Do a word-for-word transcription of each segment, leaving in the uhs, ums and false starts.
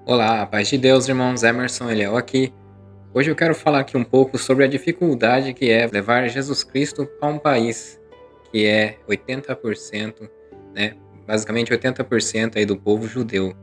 Olá, a paz de Deus, irmãos. Emerson Eliel aqui. Hoje eu quero falar aqui um pouco sobre a dificuldade que é levar Jesus Cristo para um país que é oitenta por cento, né? Basicamente oitenta por cento aí do povo judeu.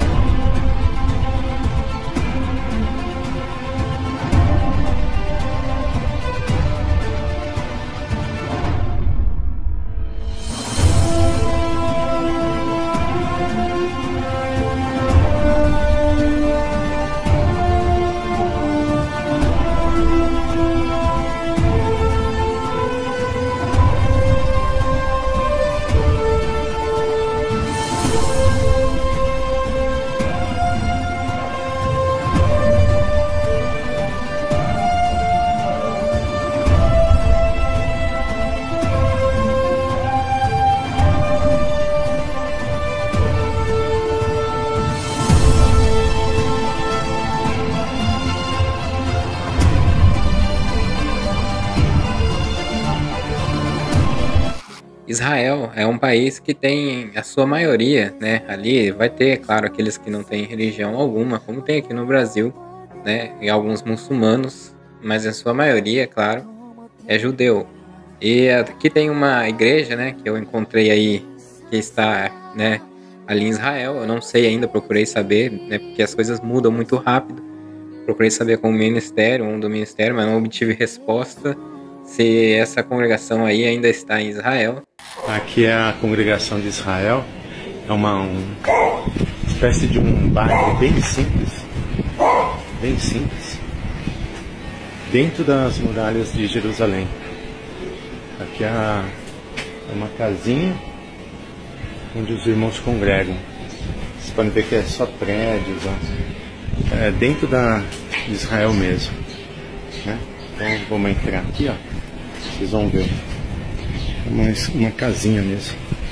Israel é um país que tem a sua maioria, né? Ali vai ter, claro, aqueles que não têm religião alguma, como tem aqui no Brasil, né? E alguns muçulmanos, mas a sua maioria, é claro, é judeu. E aqui tem uma igreja, né? Que eu encontrei aí, que está, né? Ali em Israel. Eu não sei ainda, procurei saber, né? Porque as coisas mudam muito rápido. Procurei saber com o ministério, um do ministério, mas não obtive resposta se essa congregação aí ainda está em Israel. Aqui é a congregação de Israel, é uma um, espécie de um bairro bem simples, bem simples, dentro das muralhas de Jerusalém. Aqui é, a, é uma casinha onde os irmãos congregam. Vocês podem ver que é só prédios, ó. É dentro da, de Israel mesmo, né? Então vamos entrar aqui, ó. Vocês vão ver. Uma, uma casinha mesmo.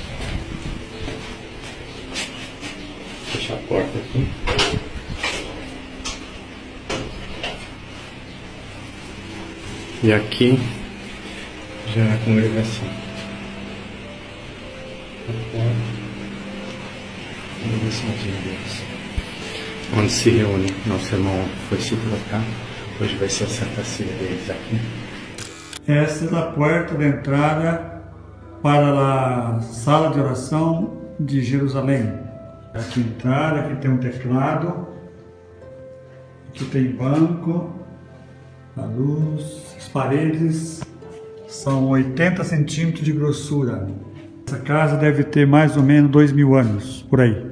Fechar a porta aqui. E aqui já é a congregação. A porta. Congregação de Deus. Onde se reúne. Nosso irmão foi se trocar. Hoje vai ser a Santa Ceia deles aqui. Essa é a porta de entrada para a sala de oração de Jerusalém. Aqui entrar, aqui tem um teclado, aqui tem banco, a luz, as paredes são oitenta centímetros de grossura. Essa casa deve ter mais ou menos dois mil anos, por aí.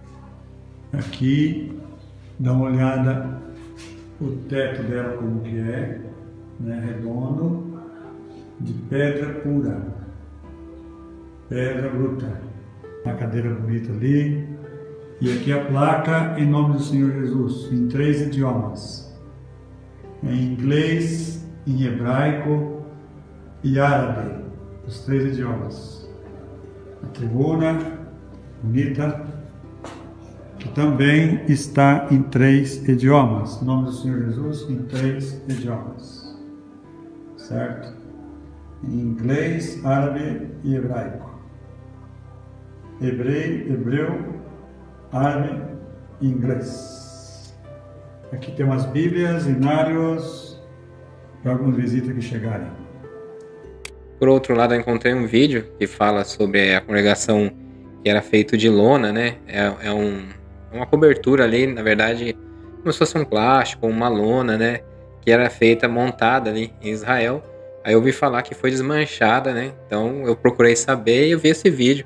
Aqui, dá uma olhada o teto dela como que é, né, redondo, de pedra pura. Pedra bruta. Uma cadeira bonita ali. E aqui a placa em nome do Senhor Jesus, em três idiomas. Em inglês, em hebraico e árabe. Os três idiomas. A tribuna, bonita, que também está em três idiomas. Em nome do Senhor Jesus, em três idiomas. Certo? Em inglês, árabe e hebraico. Hebreu, hebreu, árabe e inglês. Aqui tem umas bíblias, inários, para algumas visitas que chegarem. Por outro lado, eu encontrei um vídeo que fala sobre a congregação que era feito de lona, né? É, é um, uma cobertura ali, na verdade, como se fosse um plástico, uma lona, né? Que era feita, montada ali em Israel. Aí eu ouvi falar que foi desmanchada, né? Então eu procurei saber e eu vi esse vídeo.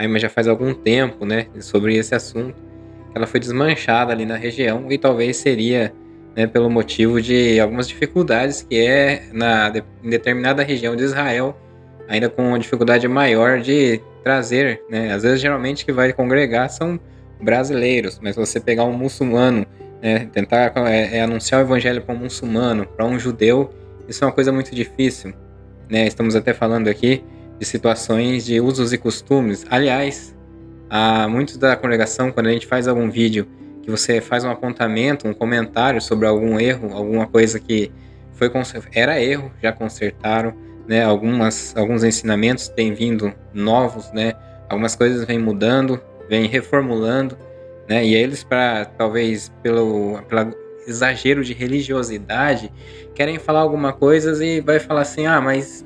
aí, mas já faz algum tempo, né, sobre esse assunto, ela foi desmanchada ali na região e talvez seria, né, pelo motivo de algumas dificuldades que é na, de, em determinada região de Israel, ainda com uma dificuldade maior de trazer, né, às vezes geralmente que vai congregar são brasileiros, mas você pegar um muçulmano, né, tentar é, é, anunciar o evangelho para um muçulmano, para um judeu, isso é uma coisa muito difícil, né, estamos até falando aqui de situações de usos e costumes. Aliás, há muitos da congregação, quando a gente faz algum vídeo, que você faz um apontamento, um comentário sobre algum erro, alguma coisa que foi era erro, já consertaram, né? Algumas, alguns ensinamentos têm vindo novos, né? Algumas coisas vêm mudando, vêm reformulando, né? E eles, para talvez pelo, pelo exagero de religiosidade, querem falar alguma coisa e vai falar assim, ah, mas,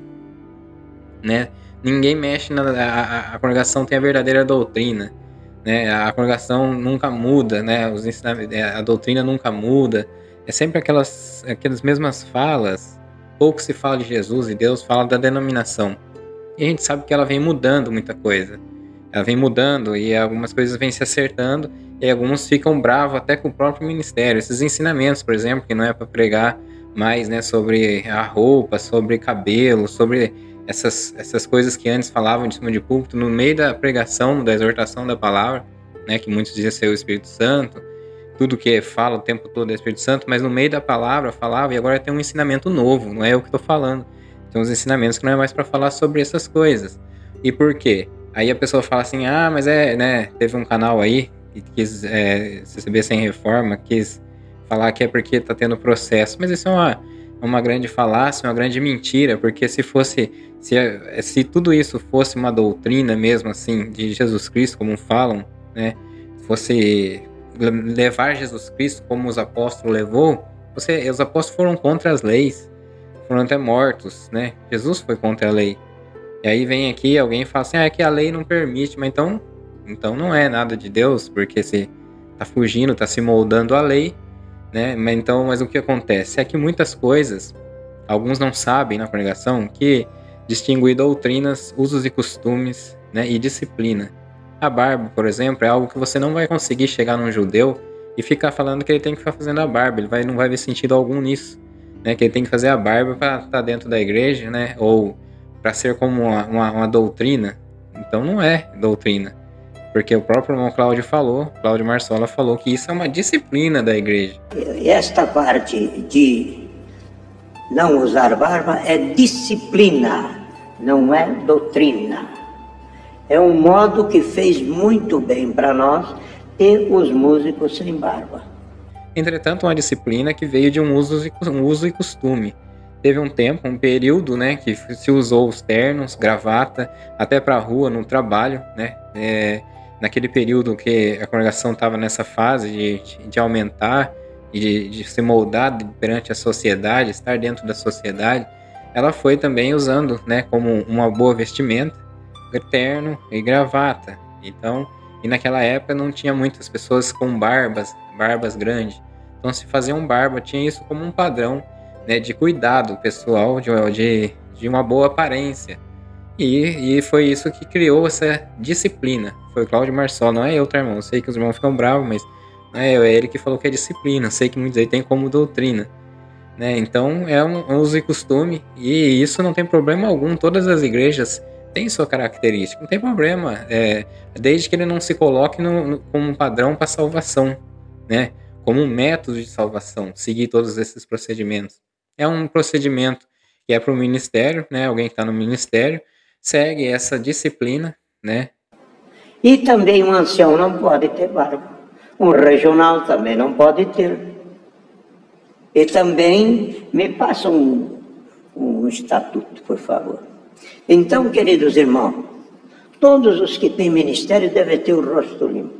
né? Ninguém mexe na a, a congregação tem a verdadeira doutrina, né? A congregação nunca muda, né? Os ensinamentos, a doutrina nunca muda. É sempre aquelas aquelas mesmas falas. Pouco se fala de Jesus e Deus fala da denominação. E a gente sabe que ela vem mudando muita coisa. Ela vem mudando e algumas coisas vêm se acertando e alguns ficam bravos até com o próprio ministério. Esses ensinamentos, por exemplo, que não é para pregar mais, né, sobre a roupa, sobre cabelo, sobre essas, essas coisas que antes falavam de cima de púlpito, no meio da pregação, da exortação da palavra, né, que muitos diziam ser o Espírito Santo, tudo que fala o tempo todo é o Espírito Santo, mas no meio da palavra falava e agora tem um ensinamento novo, não é eu que estou falando. Tem uns ensinamentos que não é mais para falar sobre essas coisas. E por quê? Aí a pessoa fala assim, ah, mas é, né, teve um canal aí que quis é, C C B Sem Reforma, quis falar que é porque tá tendo processo, mas isso é uma, uma grande falácia, uma grande mentira, porque se fosse, se, se tudo isso fosse uma doutrina mesmo, assim, de Jesus Cristo, como falam, né, fosse levar Jesus Cristo como os apóstolos levou, você, os apóstolos foram contra as leis, foram até mortos, né, Jesus foi contra a lei. E aí vem aqui alguém e fala assim, ah, é que a lei não permite, mas então, então não é nada de Deus, porque se tá fugindo, tá se moldando a lei, né? Mas então, mas o que acontece? É que muitas coisas, alguns não sabem na congregação que distinguir doutrinas, usos e costumes, né, e disciplina. A barba, por exemplo, é algo que você não vai conseguir chegar num judeu e ficar falando que ele tem que ficar fazendo a barba, ele vai, não vai ver sentido algum nisso, né? Que ele tem que fazer a barba para estar dentro da igreja, né? Ou para ser como uma, uma, uma doutrina. Então não é doutrina, porque o próprio irmão Cláudio falou, Cláudio Marsola falou que isso é uma disciplina da igreja. E esta parte de não usar barba é disciplina, não é doutrina. É um modo que fez muito bem para nós ter os músicos sem barba. Entretanto, uma disciplina que veio de um uso e, um uso e costume. Teve um tempo, um período, né, que se usou os ternos, gravata, até para a rua, no trabalho, né, é, naquele período que a congregação estava nessa fase de, de aumentar e de, de se moldar perante a sociedade, estar dentro da sociedade, ela foi também usando, né, como uma boa vestimenta, terno e gravata. Então, e naquela época não tinha muitas pessoas com barbas, barbas grandes. Então, se fazia um barba, tinha isso como um padrão, né, de cuidado pessoal, de, de, de uma boa aparência. E, e foi isso que criou essa disciplina. Foi o Cláudio Marsola, não é eu, tá, irmão? Eu sei que os irmãos ficam bravos, mas não é eu, é ele que falou que é disciplina. Eu sei que muitos aí tem como doutrina, né? Então é um, um uso e costume, e isso não tem problema algum. Todas as igrejas têm sua característica, não tem problema, é, desde que ele não se coloque no, no, como um padrão para salvação, né? Como um método de salvação, seguir todos esses procedimentos. É um procedimento que é para o ministério, né? Alguém que está no ministério segue essa disciplina, né? E também um ancião não pode ter barba. Um regional também não pode ter. E também me passa um, um estatuto, por favor. Então, queridos irmãos, todos os que têm ministério devem ter o rosto limpo.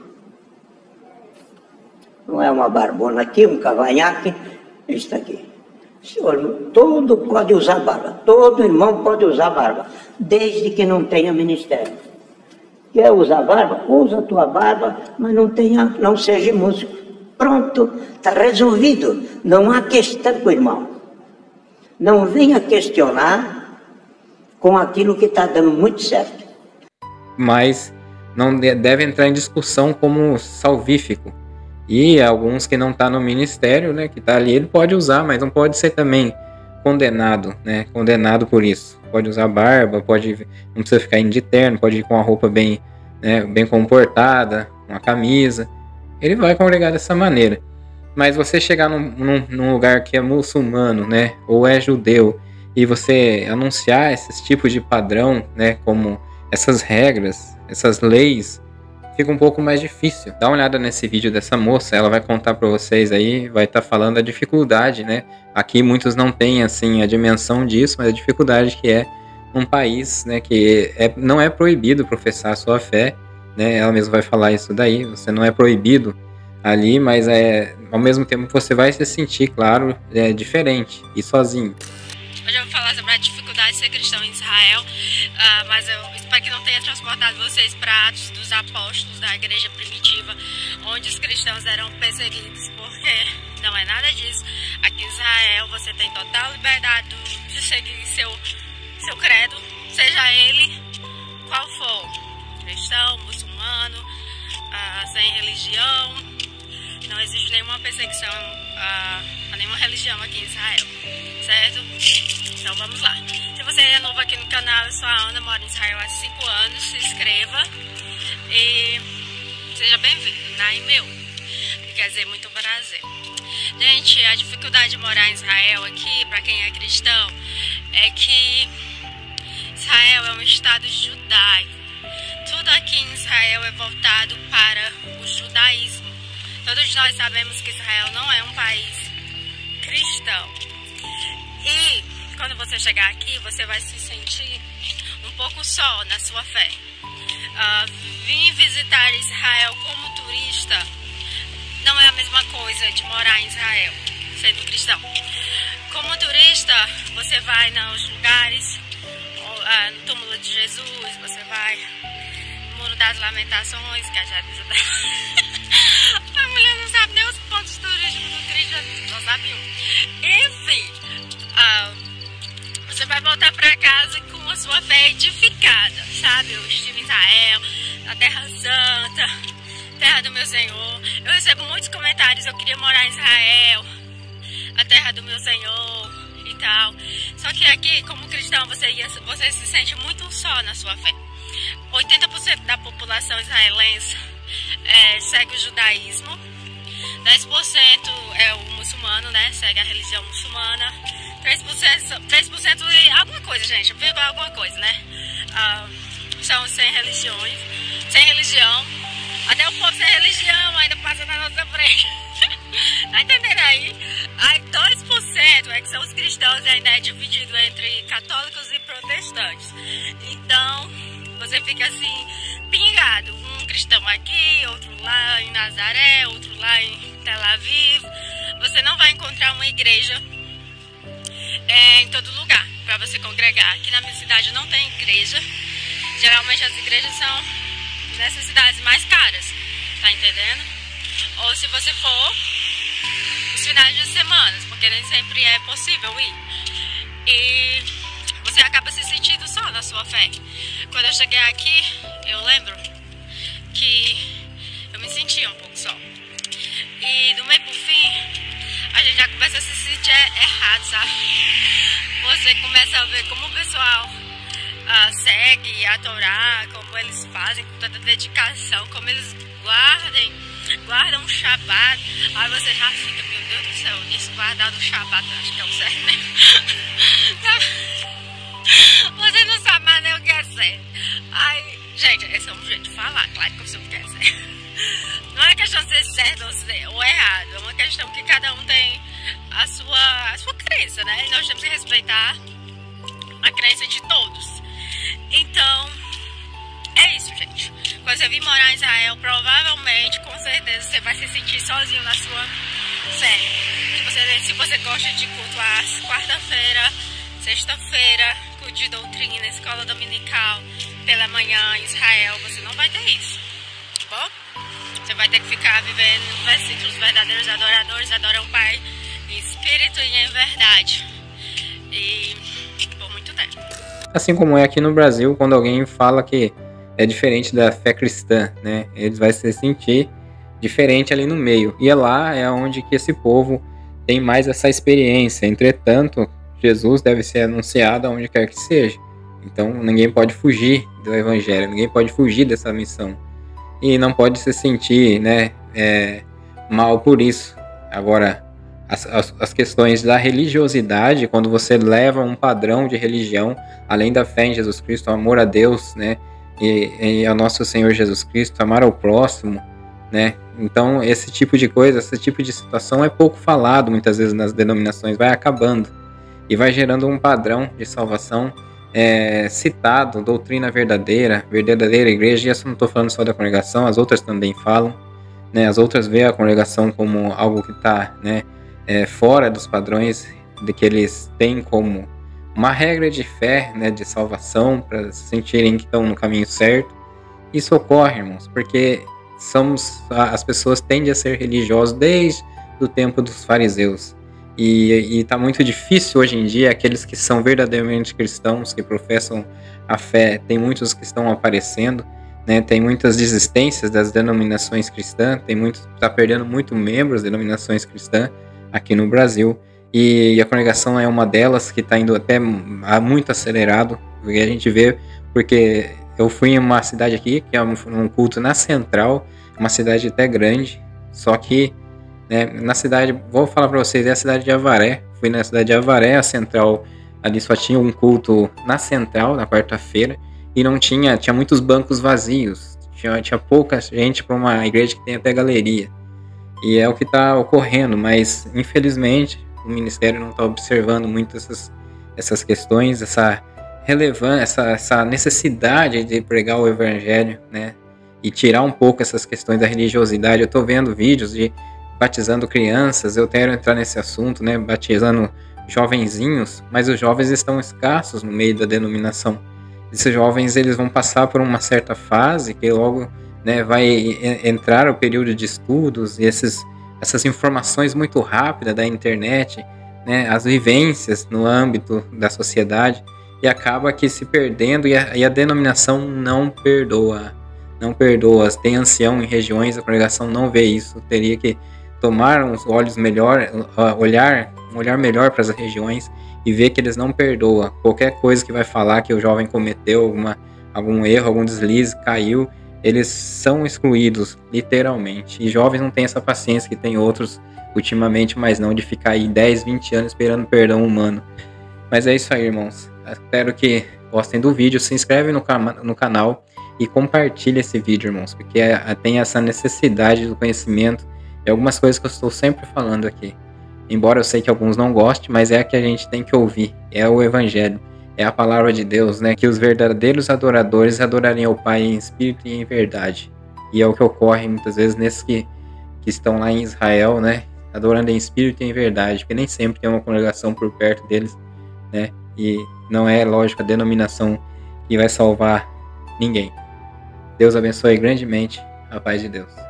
Não é uma barbona aqui, um cavanhaque, está aqui. Senhor, todo pode usar barba, todo irmão pode usar barba, desde que não tenha ministério. Quer usar barba? Usa a tua barba, mas não, tenha, não seja músico. Pronto, está resolvido. Não há questão com o irmão. Não venha questionar com aquilo que está dando muito certo. Mas não deve entrar em discussão como salvífico. E alguns que não tá no ministério, né, que tá ali, ele pode usar, mas não pode ser também condenado, né, condenado por isso. Pode usar barba, pode, não precisa ficar indo de terno, pode ir com a roupa bem, né, bem comportada, uma camisa. Ele vai congregar dessa maneira. Mas você chegar num, num, num lugar que é muçulmano, né, ou é judeu, e você anunciar esses tipos de padrão, né, como essas regras, essas leis, fica um pouco mais difícil. Dá uma olhada nesse vídeo dessa moça, ela vai contar para vocês aí, vai estar tá falando a dificuldade, né? Aqui muitos não têm, assim, a dimensão disso, mas a dificuldade que é um país, né, que é, não é proibido professar a sua fé, né? Ela mesma vai falar isso daí, você não é proibido ali, mas é, ao mesmo tempo você vai se sentir, claro, é, diferente e sozinho. Hoje eu vou falar sobre a dificuldade de ser cristão em Israel, uh, mas eu espero que não tenha transportado vocês para Atos dos Apóstolos, da igreja primitiva, onde os cristãos eram perseguidos, porque não é nada disso. Aqui em Israel você tem total liberdade de seguir seu, seu credo, seja ele qual for, cristão, muçulmano, uh, sem religião. Não existe nenhuma perseguição uh, a nenhuma religião aqui em Israel, certo? Então vamos lá. Se você é novo aqui no canal, eu sou a Ana, moro em Israel há cinco anos, se inscreva e seja bem-vindo, né? E meu, quer dizer, muito prazer. Gente, a dificuldade de morar em Israel aqui, para quem é cristão, é que Israel é um estado judaico. Tudo aqui em Israel é voltado para o judaísmo. Todos nós sabemos que Israel não é um país cristão. E quando você chegar aqui, você vai se sentir um pouco só na sua fé. Uh, vir visitar Israel como turista não é a mesma coisa de morar em Israel, sendo cristão. Como turista, você vai nos lugares, uh, no túmulo de Jesus, você vai no Muro das Lamentações, que a gente... A mulher não sabe nem os pontos turísticos do Cristo, só sabe um. Enfim, uh, você vai voltar para casa com a sua fé edificada, sabe? Eu estive em Israel, na Terra Santa, terra do meu Senhor. Eu recebo muitos comentários, eu queria morar em Israel, a terra do meu Senhor e tal. Só que aqui, como cristão, você, ia, você se sente muito só na sua fé. oitenta por cento da população israelense É, segue o judaísmo, dez por cento é o muçulmano, né? Segue a religião muçulmana, três por cento, três por cento e alguma coisa, gente, vírgula alguma coisa, né? Ah, são sem religiões, sem religião, até o povo sem religião ainda passa na nossa frente. Tá entendendo aí? Aí dois por cento é que são os cristãos e ainda é dividido entre católicos e protestantes. Então, você fica assim, pingado. Um cristão aqui, outro lá em Nazaré, outro lá em Tel Aviv. Você não vai encontrar uma igreja é, em todo lugar para você congregar. Aqui na minha cidade não tem igreja. Geralmente as igrejas são nessas cidades mais caras, tá entendendo? Ou se você for nos finais de semana, porque nem sempre é possível ir. E você acaba se sentindo só na sua fé. Quando eu cheguei aqui, eu lembro que eu me sentia um pouco só. E do meio pro fim, a gente já começa a se sentir errado, sabe? Você começa a ver como o pessoal uh, segue a Torá, como eles fazem com tanta dedicação, como eles guardem, guardam o Shabat. Aí você já fica, meu Deus do céu, isso guardar o Shabat, acho que é o certo, né? Você não sabe mais nem o que é certo. Ai, gente, esse é um jeito de falar, claro que eu sei o que é certo. Não é questão de ser certo ou, ser, ou errado, é uma questão que cada um tem a sua, a sua crença, né? E nós temos que respeitar a crença de todos. Então, é isso, gente. Quando você vir morar em Israel, provavelmente, com certeza, você vai se sentir sozinho na sua fé. Se você, se você gosta de culto às quarta-feira, sexta-feira, culto de doutrina, escola dominical, pela manhã em Israel, você não vai ter isso, tá bom? Você vai ter que ficar vivendo versículos verdadeiros, adoradores, adoram o Pai em espírito e em verdade. E por muito tempo. Assim como é aqui no Brasil, quando alguém fala que é diferente da fé cristã, né? Eles vão se sentir diferente ali no meio. E é lá é onde que esse povo tem mais essa experiência. Entretanto, Jesus deve ser anunciado aonde quer que seja. Então, ninguém pode fugir do evangelho, ninguém pode fugir dessa missão. E não pode se sentir, né, é, mal por isso. Agora, as, as, as questões da religiosidade, quando você leva um padrão de religião, além da fé em Jesus Cristo, o amor a Deus, né, e, e ao nosso Senhor Jesus Cristo, amar ao próximo, né, então esse tipo de coisa, esse tipo de situação é pouco falado muitas vezes nas denominações, vai acabando e vai gerando um padrão de salvação é, citado, doutrina verdadeira, verdadeira igreja. E isso não estou falando só da congregação, as outras também falam, né, as outras veem a congregação como algo que está, né, é, fora dos padrões de que eles têm como uma regra de fé, né, de salvação, para se sentirem que estão no caminho certo. Isso ocorre, irmãos, porque somos, as pessoas tendem a ser religiosas desde o tempo dos fariseus. E está muito difícil hoje em dia, aqueles que são verdadeiramente cristãos, que professam a fé, tem muitos que estão aparecendo, né, tem muitas desistências das denominações cristãs, tem muito, está perdendo muito membros das denominações cristãs aqui no Brasil, e, e a congregação é uma delas que está indo até muito acelerado, e a gente vê, porque eu fui em uma cidade aqui, que é um, um culto na Central, uma cidade até grande, só que né, na cidade, vou falar para vocês, é a cidade de Avaré. Fui na cidade de Avaré, a Central, ali só tinha um culto na Central, na quarta-feira, e não tinha, tinha muitos bancos vazios, tinha, tinha pouca gente para uma igreja que tem até galeria. E é o que está ocorrendo, mas infelizmente o ministério não está observando muito essas, essas questões, essa relevância, essa, essa necessidade de pregar o evangelho, né, e tirar um pouco essas questões da religiosidade. Eu estou vendo vídeos de batizando crianças, eu quero entrar nesse assunto, né, batizando jovenzinhos, mas os jovens estão escassos no meio da denominação. Esses jovens, eles vão passar por uma certa fase que logo, né, vai entrar o período de estudos, e esses, essas informações muito rápidas da internet, né, as vivências no âmbito da sociedade, e acaba que se perdendo, e a, e a denominação não perdoa, não perdoa. Tem ancião em regiões, a congregação não vê isso, teria que tomar uns olhos melhor, olhar, um olhar melhor para as regiões e ver que eles não perdoam. Qualquer coisa que vai falar que o jovem cometeu alguma, algum erro, algum deslize, caiu, eles são excluídos, literalmente. E jovens não têm essa paciência que tem outros ultimamente, mas não de ficar aí dez, vinte anos esperando perdão humano. Mas é isso aí, irmãos. Espero que gostem do vídeo. Se inscreve no, no canal e compartilhe esse vídeo, irmãos, porque tem essa necessidade do conhecimento. É algumas coisas que eu estou sempre falando aqui. Embora eu sei que alguns não gostem, mas é a que a gente tem que ouvir. É o Evangelho. É a palavra de Deus, né? Que os verdadeiros adoradores adorarem ao Pai em espírito e em verdade. E é o que ocorre muitas vezes nesses que, que estão lá em Israel, né? Adorando em espírito e em verdade. Porque nem sempre tem uma congregação por perto deles, né? E não é, lógico, a denominação que vai salvar ninguém. Deus abençoe grandemente. A paz de Deus.